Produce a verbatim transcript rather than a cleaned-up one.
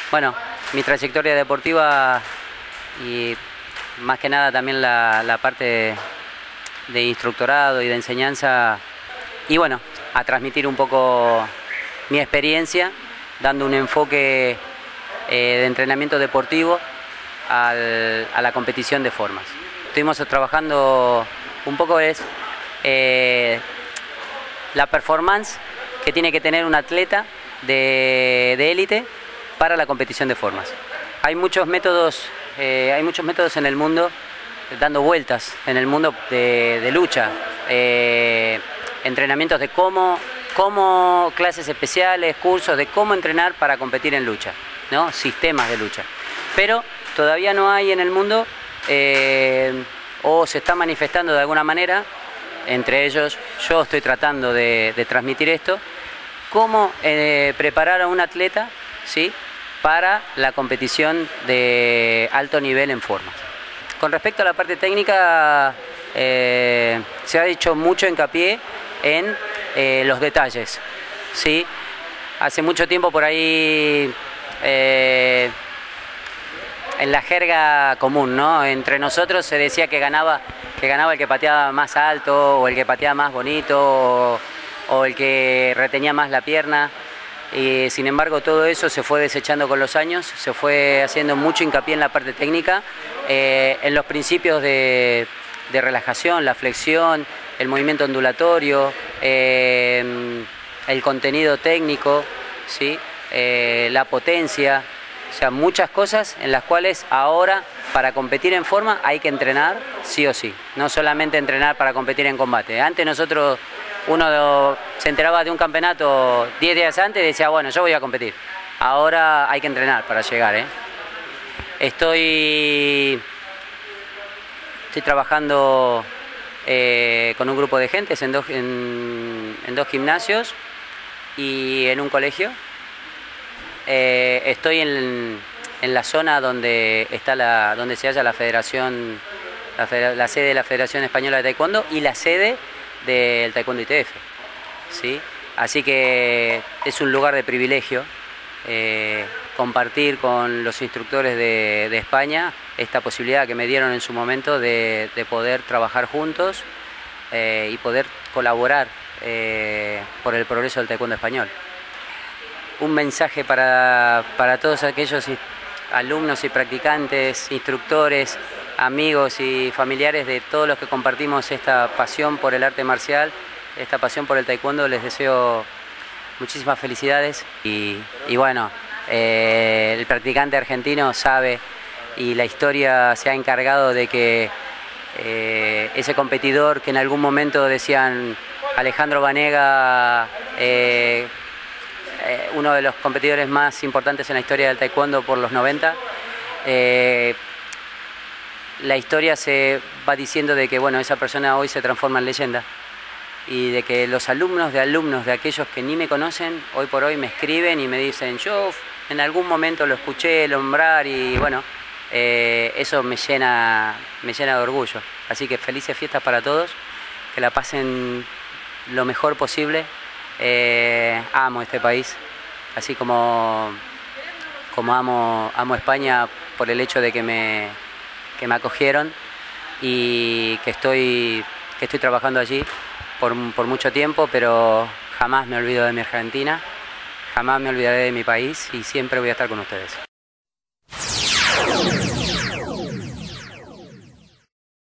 Bueno, mi trayectoria deportiva y más que nada también la, la parte de instructorado y de enseñanza, y bueno, a transmitir un poco mi experiencia, dando un enfoque eh, de entrenamiento deportivo al, a la competición de formas. Estuvimos trabajando un poco es eh, la performance que tiene que tener un atleta de, de élite para la competición de formas. Hay muchos métodos, eh, hay muchos métodos en el mundo dando vueltas en el mundo de, de lucha, eh, entrenamientos de cómo, cómo, clases especiales, cursos de cómo entrenar para competir en lucha, ¿no? Sistemas de lucha. Pero todavía no hay en el mundo, eh, o se está manifestando de alguna manera, entre ellos yo estoy tratando de, de transmitir esto, cómo eh, preparar a un atleta, ¿sí?, para la competición de alto nivel en formas. Con respecto a la parte técnica, eh, se ha hecho mucho hincapié en eh, los detalles, ¿sí? Hace mucho tiempo por ahí, eh, en la jerga común, ¿no?, entre nosotros se decía que ganaba, que ganaba el que pateaba más alto, o el que pateaba más bonito, o, o el que retenía más la pierna. Y sin embargo todo eso se fue desechando con los años, se fue haciendo mucho hincapié en la parte técnica, eh, en los principios de, de relajación, la flexión, el movimiento ondulatorio, eh, el contenido técnico, ¿sí?, eh, la potencia, o sea, muchas cosas en las cuales ahora para competir en forma hay que entrenar sí o sí, no solamente entrenar para competir en combate. Antes nosotros, uno se enteraba de un campeonato diez días antes y decía, bueno, yo voy a competir. Ahora hay que entrenar para llegar, ¿eh? Estoy, estoy trabajando eh, con un grupo de gentes en dos, en, en dos gimnasios y en un colegio. Eh, estoy en, en la zona donde, está la, donde se halla la federación, la, federa, la sede de la Federación Española de Taekwondo y la sede del Taekwondo I T F, ¿sí? Así que es un lugar de privilegio eh, compartir con los instructores de, de España esta posibilidad que me dieron en su momento de, de poder trabajar juntos eh, y poder colaborar eh, por el progreso del taekwondo español. Un mensaje para, para todos aquellos alumnos y practicantes, instructores, amigos y familiares de todos los que compartimos esta pasión por el arte marcial, esta pasión por el taekwondo. Les deseo muchísimas felicidades y, y bueno, eh, el practicante argentino sabe y la historia se ha encargado de que eh, ese competidor que en algún momento decían Alejandro Banega, eh, eh, uno de los competidores más importantes en la historia del taekwondo por los noventa, eh, la historia se va diciendo de que bueno, esa persona hoy se transforma en leyenda y de que los alumnos de alumnos de aquellos que ni me conocen hoy por hoy me escriben y me dicen yo en algún momento lo escuché nombrar y bueno, eh, eso me llena, me llena de orgullo. Así que felices fiestas para todos, que la pasen lo mejor posible. Eh, amo este país, así como, como amo, amo España por el hecho de que me que me acogieron y que estoy, que estoy trabajando allí por, por mucho tiempo, pero jamás me olvido de mi Argentina, jamás me olvidaré de mi país y siempre voy a estar con ustedes.